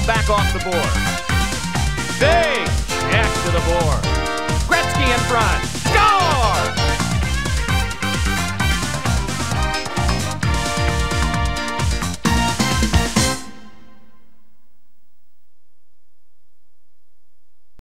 back off the board. Big check to the board. Gretzky in front. Score!